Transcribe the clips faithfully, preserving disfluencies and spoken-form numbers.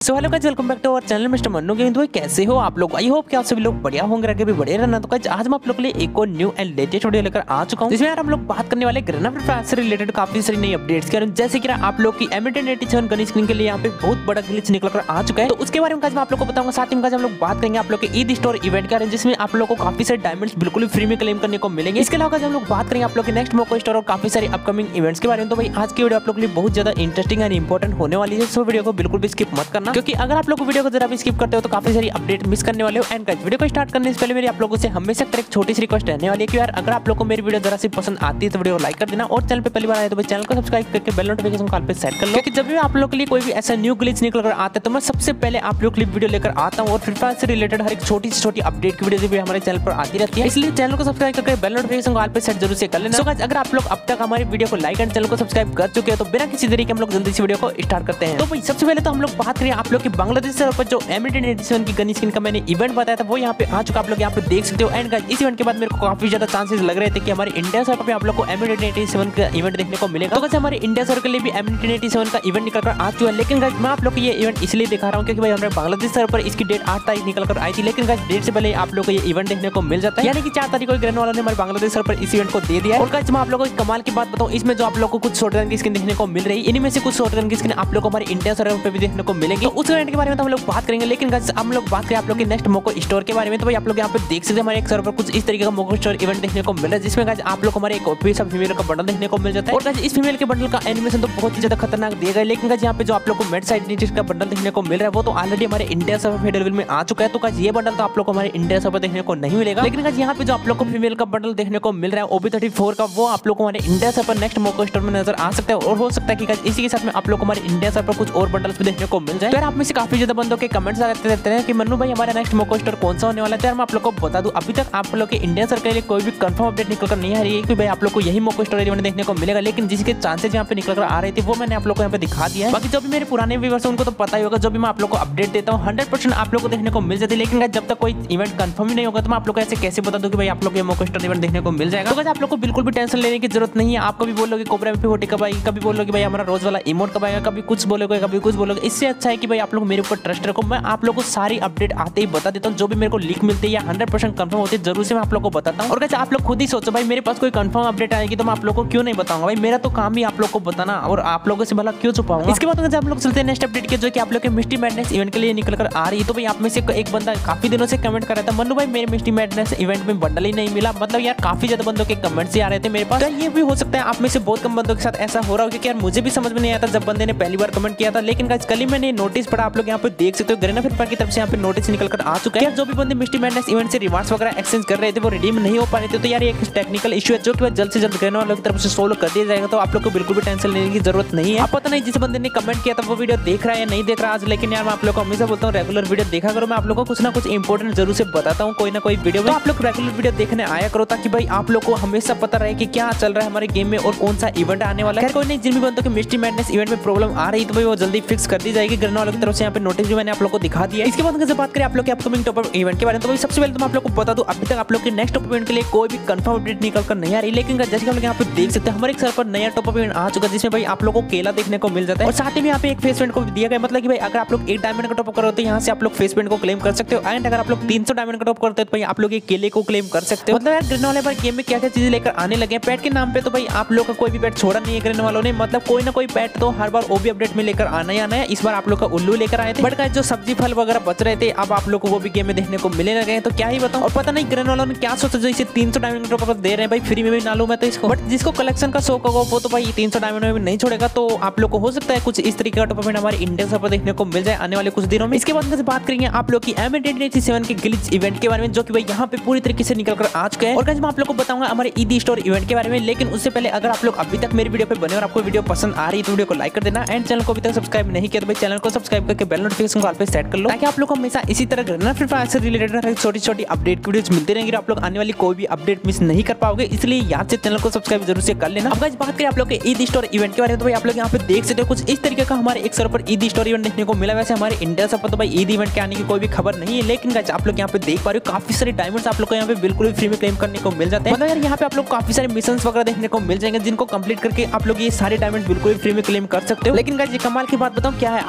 So hello guys, welcome back to our channel mister Mannu gaming. तो कैसे हो आप लोग? आई होप कि आप सभी लोग बढ़िया होंगे, आगे भी बढ़िया रहना। तो गाइस आज मैं आप लोग के लिए एक और न्यू एंड लेटेस्ट वीडियो लेकर आ चुका हूं, जिसमें यार हम लोग बात करने वाले ग्रेना फ्री फायर से रिलेटेड काफी सारी नई अपडेट्स के, जैसे कि आप लोग की M ten eighty seven gun skin के लिए यहाँ पे बहुत बड़ा ग्लिच निकल कर आ चुका है। तो उसके बारे में मैं आप लोग को बताऊंगा। साथ ही में हम लोग बात करेंगे आप लोग के ईद स्टोर इवेंट के, जिसमें आप लोग को काफी सारे डायमंड्स बिल्कुल फ्री में क्लेम करने को मिलेंगे। इसके अलावा हम लोग बात करेंगे आप लोग के नेक्स्ट मोको स्टोर और काफी सारे अपकमिंग इवेंट्स के बारे में। तो भाई आज की वीडियो आप लोग के लिए बहुत ज्यादा इंटरेस्टिंग एंड इंपॉर्टेंट होने वाली है। सो वीडियो को बिल्कुल भी स्किप मत करना, क्योंकि अगर आप लोग वीडियो को जरा भी स्किप करते हो तो काफी सारी अपडेट मिस करने वाले हो। एंड गाइस वीडियो को स्टार्ट करने से पहले मेरी आप लोगों से हमेशा एक छोटी सी रिक्वेस्ट रहने वाली है कि यार अगर आप लोग को मेरी वीडियो जरा सी पसंद आती है तो वीडियो को लाइक कर देना, और चैनल पे पहली बार आए तो चैनल को सब्सक्राइब करके बेल नोटिफिकेशन कॉल पे सेट कर लो, क्योंकि जब भी आप लोग के लिए कोई भी ऐसा न्यू ग्लिच निकल कर आता है तो मैं सबसे पहले आप लोग के लिए वीडियो लेकर आता हूँ। और फ्री फायर से रिलेटेड हर एक छोटी से छोटी अपडेट की वीडियो भी हमारे चैनल पर आती रहती है, इसलिए चैनल को सब्सक्राइब करके बेल नोटिफिकेशन कॉल पे सेट जरूर से कर लेना। सो गाइस अगर आप लोग अब तक हमारी वीडियो को लाइक एंड चैनल को सब्सक्राइब कर चुके हैं तो बिना किसी देरी के हम लोग जल्दी से वीडियो को स्टार्ट करते हैं। तो भाई सबसे पहले तो हम लोग बात करें आप लोग की बांग्लादेश सर्वर पर जो एम टेन एटी सेवन की गन स्किन का मैंने इवेंट बताया था वो यहाँ पे आ चुका, आप लोग यहाँ पे देख सकते हो। एंड गाइस इस इवेंट के बाद मेरे को काफी ज्यादा चांसेस लग रहे थे कि हमारे इंडिया सर्वर पे आप लोग को एम टेन एटी सेवन का इवेंट देखने को मिलेगा। तो गाइस हमारे इंडिया सर्वर के लिए भी एम टेन एटी सेवन का इवेंट निकल कर आ चुका है, लेकिन गाइस मैं आप लोग को ये इवेंट इसलिए दिखा रहा हूँ क्योंकि भाई हमारे बांग्लादेश सर्वर पर इसकी डेट आठ तारीख निकल कर आई थी, लेकिन गाइस डेट से पहले आप लोग को ये इवेंट देखने को मिल जाता है, यानी कि चार तारीख को ग्रैंड वालों ने हमारे बांग्लादेश सर्वर पर इस इवेंट को दे दिया है। और गाइस मैं आप लोगों को कमाल की बात बताऊं, इसमें जो आप लोग को कुछ शॉटगन की स्किन देखने को मिल रही है, इनमें से कुछ शॉटगन की स्किन आप लोग को हमारे इंडिया सर्वर पे भी देखने को मिलेंगे। तो उस इवेंट के बारे में तो हम लोग बात करेंगे, लेकिन गाइस हम लोग बात करें आप लोग के नेक्स्ट मोको स्टोर के बारे में। तो भाई आप लोग यहाँ पे देख सकते हैं हमारे एक सर्वर पर कुछ इस तरीके का मोको स्टोर इवेंट देखने को मिला है, जिसमें गाइस आप लोग हमारे एक ओपी सब फीमेल का बंडल देखने को मिल जाता है। और गाइस इस फीमेल के बंडल का एनिमेशन तो बहुत ही ज्यादा खतरनाक दिया गया है, लेकिन गाइस यहाँ पे जो आप लोग को मेड साइड नीचे का बंडल देखने को मिल रहा है वो तो ऑलरेडी हमारे इंडिया सर्वर फेडरल में आ चुका है। तो गाइस ये बंडल तो आप लोग को हमारे इंडिया सर्वर देखने को नहीं मिलेगा, लेकिन गाइस यहाँ पे जो आप लोग को फीमेल का बंडल देखने को मिल रहा है ओबी थर्टी फोर का, वो आप लोग को हमारे India server next Moco store में नजर आ सकता है। और हो सकता है कि गाइस इसी के साथ में आप लोग को हमारे इंडिया सर्वर पर कुछ और बंडल्स भी देखने को मिल जाए। तो यार आप में से काफी ज्यादा बंदों के कमेंट्स आते रहते हैं कि मन्नू भाई हमारा नेक्स्ट मोको स्टोर कौन सा होने वाला है। तो यार मैं आप लोग को बता दूं अभी तक आप लोग के इंडिया सर्वर के लिए कोई भी कंफर्म अपडेट निकल कर नहीं आ रही है कि भाई आप लोग को यही मोको स्टोर इवेंट देखने को मिलेगा, लेकिन जिसके चांसेस यहाँ पे निकल कर आ रहे थे वो मैंने आप लोग को यहाँ पे दिखा दिया है। बाकी जो भी मेरे पुराने व्यूअर्स हैं उनको तो पता ही होगा, जो भी मैं आप लोग को अपडेट देता हूँ हंड्रेड परसेंट आप लोग को देखने को मिल जाती है। लेकिन जब तक कोई इवेंट कंफर्म ही नहीं होगा तो मैं आप लोग को ऐसे कैसे बता दूं कि भाई आप लोग ये मोको स्टोर इवेंट देखने को मिल जाएगा। तो आप लोग को बिल्कुल भी टेंशन लेने की जरूरत नहीं है। आप कभी बोलोगे कोबरा एमपी फोर्टी कब आएगी, कभी बोलोगे भाई हमारा रोज वाला इमोट कब आएगा, कभी कुछ बोलोगे कभी कुछ बोलोगे। इससे अच्छा है कि भाई आप लोग मेरे ऊपर ट्रस्ट रखो, मैं आप लोग को सारी अपडेट आते ही बता देता हूँ। जो भी मेरे को लीक मिलती है या हंड्रेड परसेंट कंफर्म होती है जरूर से मैं आप लोग को बताता हूँ। और कैसे आप लोग खुद ही सोचो भाई मेरे पास कोई कंफर्म अपडेट आएगी तो मैं आप लोग को क्यों नहीं बताऊंगा। भाई मेरा तो काम ही आप लोग को बताना, और आप लोगों से भला क्यों छुपाऊंगा। इसके बाद जब हम लोग चलते हैं नेक्स्ट अपडेट के, जो कि आप लोग के मिस्टी मैडनेस इवेंट के लिए निकल कर आ रही है। तो भाई आप में से एक बंदा काफी दिनों से कमेंट कर रहा था मन्नू भाई मेरे मिस्टी मैडनेस इवेंट में बंडल ही नहीं मिला। मतलब यार काफी ज्यादा बंदों के कमेंट्स आ रहे थे मेरे पास। तो ये भी हो सकता है आप में से बहुत कम बंदों के साथ ऐसा हो रहा हो, क्योंकि यार मुझे भी समझ में नहीं आता जब बंदे ने पहली बार कमेंट किया था। लेकिन गाइस कल ही मैंने नोटिस पढ़ा, आप लोग यहाँ पे देख सकते हो ग्रेना फ्री फायर की तरफ से यहाँ पे नोटिस निकल कर आ चुका है। जो भी बंदे मिस्टी मैडनेस इवेंट से रिवार्ड्स वगैरह एक्सचेंज कर रहे थे वो रिडीम नहीं हो पा रहे थे। तो यार एक टेक्निकल इशू है जो कि जल्द से जल्द ग्रेना वालों की तरफ से सोल्व कर दिया जाएगा। तो आप लोग को बिल्कुल भी टेंशन लेने की जरूरत नहीं है। आप पता नहीं जिस बंदे ने कमेंट किया था वो वीडियो देख रहा है या नहीं देख रहा आज, लेकिन यार मैं आप लोग को हमेशा बोलता हूँ रेगुलर वीडियो देखा करो। मैं आप लोग को कुछ ना कुछ इंपॉर्टेंट जरूर से बताता हूँ कोई ना कोई वीडियो में। तो आप लोग रेगुलर वीडियो देखने आया करो ताकि भाई आप लोग को हमेशा पता रहे कि क्या चल रहा है हमारे गेम में और कौन सा इवेंट आने वाला है। कोई नहीं, जिन भी बंदों के मिस्टी मैडनेस इवेंट में प्रॉब्लम आ रही तो भाई वो जल्दी फिक्स कर दी जाएगी ग्रेना वालों की तरफ से। यहाँ पे नोटिस भी मैंने आप लोग को दिखा दिया। इसके बाद जब बात करें आप लोग के अपकमिंग टॉप अप इवेंट के बारे में, तो भाई सबसे पहले तो मैं आप लोग को बता दूं अभी तक आप लोग के नेक्स्ट टॉप इवेंट के लिए कोई भी कंफर्म अपडेट निकल कर नहीं आ रही। लेकिन जैसे हम लोग यहाँ पे देख सकते हैं हमारे एक सर्वर पर नया टॉप अप इवेंट आ चुका है, जिसमें भाई आप लोग को केला देखने को मिल जाता है। और साथ ही में यहाँ पे एक फेस पेंट को दिया गया, मतलब कि भाई अगर आप लोग एक डायमंड का टॉप अप करो तो यहाँ से आप लोग फेस पेंट को क्लेम कर सकते हो। एंड अगर आप लोग तीन सौ डायमंड का टॉप करते हो तो भाई आप लोग ये केले को क्लेम कर सकते हो। मतलब यार ग्रेना वाले पर गेम में क्या क्या चीजें लेकर आने लगे हैं। पेट के नाम पे तो भाई आप लोग का कोई भी पेट छोड़ा नहीं है ग्रेना वालों ने, मतलब कोई ना कोई पेट तो हर बार ओबी अपडेट में लेकर आना ही आना है। इस बार आप लोग का उल्लू लेकर आए थे, बट जो सब्जी फल वगैरह बच रहे थे अब आप लोग को वो भी गेम में देखने को मिले लगे हैं। तो क्या ही बताऊं, और पता नहीं ग्रेना वालों ने क्या सोचा जो इसे तीन सौ डायमंड का टॉप अप दे रहे हैं भाई फ्री में भी ना लूं मैं तो इसको। बट जिसको कलेक्शन का शौक होगा वो तो भाई तीन सौ डायमंड में भी नहीं छोड़ेगा। तो आप लोग को हो सकता है कुछ इस तरीके का टॉप अप हमारे इंडिया सर्वर पर देखने को मिल जाए आने वाले कुछ दिनों में। इसके बाद में बात करेंगे आप लोग की एम टेन एटी सेवन के ग्लिच इवेंट के बारे में, जो कि भाई यहाँ पे पूरी तरीके से निकल कर आ चुका है। और मैं आप लोग को बताऊंगा हमारे ईद स्टोर इवेंट के बारे में। लेकिन उससे पहले अगर आप लोग अभी तक मेरी वीडियो पे बने और आपको वीडियो पसंद आ रही है तो वीडियो को लाइक कर देना। एंड चैनल को अभी तक सब्सक्राइब नहीं किया तो भाई चैनल को सब्सक्राइब करके बेल नोटिफिकेशन कॉल पे सेट कर लो, ताकि आप लोग को हमेशा इसी तरह ग्रेना फ्री फायर से रिलेटेड छोटी छोटी अपडेट वीडियोस मिलती रहेंगी। आप लोग आने वाली कोई भी अपडेट मिस नहीं कर पाओगे, इसलिए याद से चैनल को सब्सक्राइब जरूर से कर लेना। अब गाइस बात करें आप लोग के ईद स्टोर इवेंट के बारे में, तो भाई आप लोग यहाँ पे देख सकते हो कुछ इस तरीके का हमारे एक सर्वर पर ईद स्टोर इवेंट देखने को मिला। वैसे हमारे इंडिया सर्वर पर तो भाई ईद इवेंट के आने की कोई भी खबर नहीं है, लेकिन गाइस आप लोग यहाँ पे देख पा रहे हो काफी सारे डायमंड्स आप लोग को यहाँ पे बिल्कुल फ्री में क्लेम करने को मिल जाते हैं। मतलब यार यहाँ पे आप लोग काफी सारे मिशन वगैरह देखने को मिल जाएंगे, जिनको कंप्लीट करके आप लोग ये सारे डायमंड बिल्कुल फ्री में क्लेम कर सकते हो। लेकिन गाइस ये कमाल की बात बताऊं क्या है, आप लोग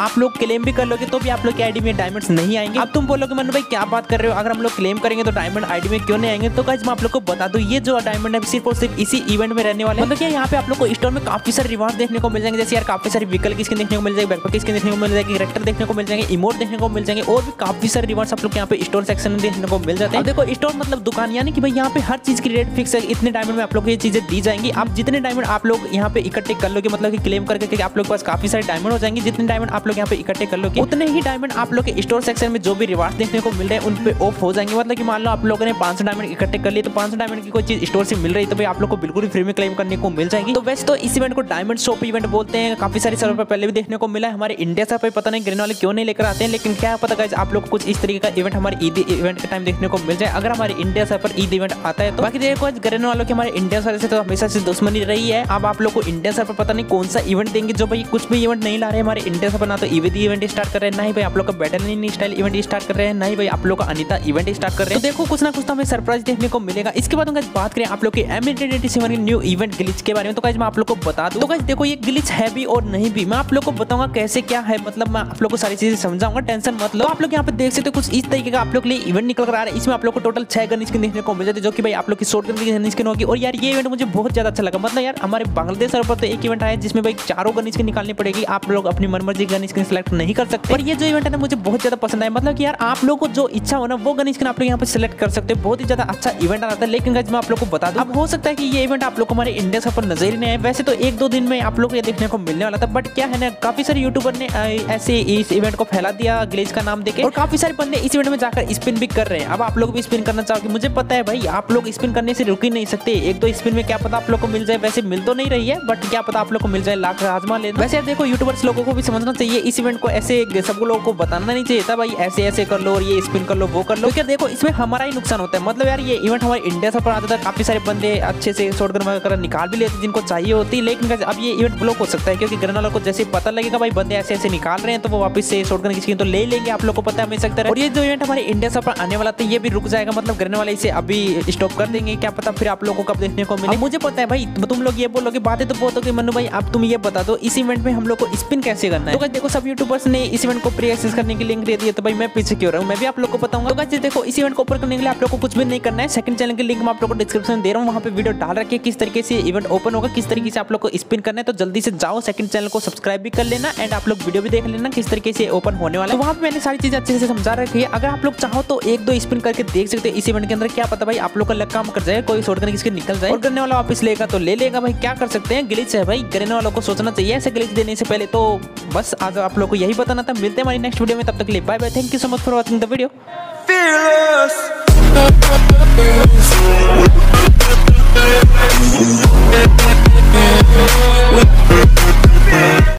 क्लेम भी कर लोगे तो भी आप लोग की आईडी में डायमंड्स नहीं आएंगे। अब तुम बोलोगे मन्नू भाई क्या बात कर रहे हो, अगर हम लोग क्लेम करेंगे तो डायमंड आईडी में क्यों नहीं आएंगे? तो गाइस मैं आप लोग को बता दूं ये जो डायमंड है सिर्फ और सिर्फ इसी इवेंट में रहने वाले हैं। मतलब यहाँ पे आप लोग को स्टोर में काफी सारे रिवार्ड देखने को मिल जाएंगे, जैसे यार काफी सारे व्हीकल की स्किन देखने को मिल जाएगी, बैकपैक की स्किन देखने को मिल जाएगी, कैरेक्टर देखने को मिल जाएंगे, इमोट देखने को मिल जाएंगे और भी काफी सारे रिवार्ड्स आप लोग यहाँ पे स्टोर सेक्शन में देखने को मिल जाते हैं। देखो स्टोर मतलब दुकान, यानी कि भाई यहाँ पे हर चीज की रेट फिक्स है, इतने डायमंड में आप लोग को ये चीजें दी जाएंगी। आप जितने डायमंड आप लोग यहाँ पे इकट्ठे कर लोगे, मतलब कि क्लेम करके आप लोग के पास काफी सारे डायमंड हो जाएंगे, जितने डायमंड आप लोग यहाँ पे इकट्ठे कर लोगे उतने ही डायमंड आप लोग के स्टोर सेक्शन में जो भी रिवार्ड देखने को मिल रहे हैं उन पे ऑफ हो जाएंगे। मतलब कि मान लो आप लोगों ने पांच सौ डायमंड इकट्ठे कर लिए तो पांच सौ डायमंड की कोई चीज स्टोर से मिल रही है तो भाई आप लोग को बिल्कुल फ्री में क्लेम करने को मिल जाएगी। तो वैसे तो इस इवेंट को डायमंड शॉप इवेंट बोलते हैं, काफी सारे सर्वर पर पहले भी देखने को मिला है। हमारे इंडिया सर्वर पे पता नहीं ग्रीन वाले क्यों नहीं लेकर आते हैं, लेकिन क्या पता गाइस आप लोग को कुछ इस तरीके का इवेंट हमारे ईद इवेंट के टाइम देखने को मिल जाए अगर हमारे इंडिया सर्वर पर ईद इवेंट आता है तो। बाकी देखो ग्रीन वालों की हमारे इंडिया सर्वर से तो हमेशा से दुश्मनी रही है। अब आप लोग को इंडिया सर्वर पर पता नहीं कौन सा इवेंट देंगे जो भाई कुछ भी इवेंट नहीं ला रहे हमारे इंडिया सर्वर, ना तो ईवीडी इवेंट स्टार्ट कर रहे हैं, ना ही भाई आप लोग का बैटल स्टाइल इवेंट स्टार्ट कर रहे हैं, ना ही भाई आप लोग का अनिता इवेंट स्टार्ट कर रहे हैं। तो देखो कुछ ना कुछ तो हमें सरप्राइज देखने को मिलेगा। इसके बाद बात करें आप लोग के एम सत्तासी के न्यू इवेंट ग्लिच के बारे में, तो गाइस मैं आप लोग को बता दूं। तो गाइस देखो ये ग्लिच है भी और नहीं भी, मैं आप लोग को बताऊंगा कैसे क्या है, मतलब मैं आप लोग को सारी चीजें समझाऊंगा, टेंशन मत लो। तो आप लोग यहाँ पे देख सकते हो कुछ इस तरीके का आप लोग के लिए इवेंट निकल कर आ रहा है। इसमें आप लोग को टोटल छह गन स्किन देखने को मिल जाती है, जो कि भाई आप लोग की शॉर्ट गन की गन स्किन होगी। और यार ये इवेंट मुझे बहुत ज्यादा अच्छा लगा, मतलब यार हमारे बांग्लादेश सर्वर पर तो एक इवेंट आया जिसमें भाई चारों गन स्किन निकालनी पड़ेगी, आप लोग अपनी मनमर्जी गन स्किन सेलेक्ट नहीं कर सकते। और ये जो इवेंट है ना मुझे बहुत ज्यादा पसंद आया, मतलब कि यार आप लोग को जो इच्छा हो ना वो गन स्किन आप लोग यहाँ पे सिलेक्ट कर सकते हो। बहुत ही ज्यादा अच्छा इवेंट आ रहा था। लेकिन गाइस मैं आप लोग को बता दूं अब हो सकता है कि ये इवेंट आप लोग को हमारे इंडिया सर्वर पर नजर ही नहीं आए। वैसे तो एक दो दिन में आप लोग को ये देखने को मिलने वाला था, बट क्या है ना काफी सारे यूट्यूबर ने ऐसे इस इवेंट को फैला दिया ग्लिच का नाम देके, और काफी सारे बंदे इस इवेंट में जाकर स्पिन भी कर रहे हैं। अब आप लोग भी स्पिन करना चाहोगे, मुझे पता है भाई आप लोग स्पिन करने से रुक ही नहीं सकते। एक दो स्पिन में क्या पता आप लोग को मिल जाए, वैसे मिल तो नहीं रही है बट क्या पता आप लोग को मिल जाए, लाख आजमा ले। वैसे देखो यूट्यूबर्स लोगों को भी समझना चाहिए इस इवेंट को, ऐसे सब लोगों को बताना नहीं चाहिए था भाई ऐसे ऐसे कर लो और ये स्पिन कर लो वो कर लो, क्योंकि देखो इसमें हमारा ही नुकसान होता है। मतलब यार ये इवेंट हमारे इंडिया से पर आता था, काफी सारे बंदे अच्छे से शॉटगन वगैरह निकाल भी लेते जिनको चाहिए होती, लेकिन अब ये इवेंट ब्लॉक हो सकता है क्योंकि गन वालों को जैसे पता लगेगा भाई बंदे ऐसे ऐसे निकाल रहे हैं तो वो वापस से शॉटगन की स्किन तो ले लेंगे, आप लोग को पता है हमें सकता है। और ये जो इवेंट हमारे इंडिया से पर आने वाला था ये भी रुक जाएगा, मतलब गन वाले इसे अभी स्टॉप कर देंगे, क्या पता फिर आप लोगों को कब देखने को मिले। मुझे पता है भाई तुम लोग ये बोलोगे बातें तो बहुत हो गई मन्नू भाई, अब तुम ये बता दो इस इवेंट में हम लोग को स्पिन कैसे करना है। तो देखो सब यूट्यूबर्स ने इस इवेंट को प्री एक्सेस करने की लिंक दे दी है, तो भाई मैं पीछे क्यों रहा हूं, मैं भी आप लोग को बताऊंगा। तो गाइस देखो इस इवेंट को ओपन करने के लिए आप लोग को कुछ भी नहीं करना है, सेकंड चैनल की लिंक मैं आप लोग को डिस्क्रिप्शन में दे रहा हूं, वहां पे वीडियो डाल रखी है किस तरीके से इवेंट ओपन होगा, किस तरीके से आप लोग को स्पिन करना है। तो जल्दी से जाओ सेकंड चैनल को सब्सक्राइब भी कर लेना एंड आप लोग वीडियो भी देख लेना किस तरीके से ओपन होने वाला है। तो वहां पे मैंने सारी चीजें अच्छे से समझा रखी है, अगर आप लोग चाहो तो एक दो स्पिन करके देख सकते हो इस इवेंट के अंदर, क्या पता भाई आप लोग का लक काम कर जाए, कोई शॉटगन किसके निकल जाए और करने वाला वापस लेगा तो ले लेगा भाई, क्या कर सकते हैं ग्लिच है भाई, करने वालों को सोचना चाहिए ऐसे ग्लिच देने से पहले। तो बस आज आप लोग को यही बताना था, मिलते हैं हमारी नेक्स्ट वीडियो में, तब तक के लिए bye bye, thank you so much for watching the video.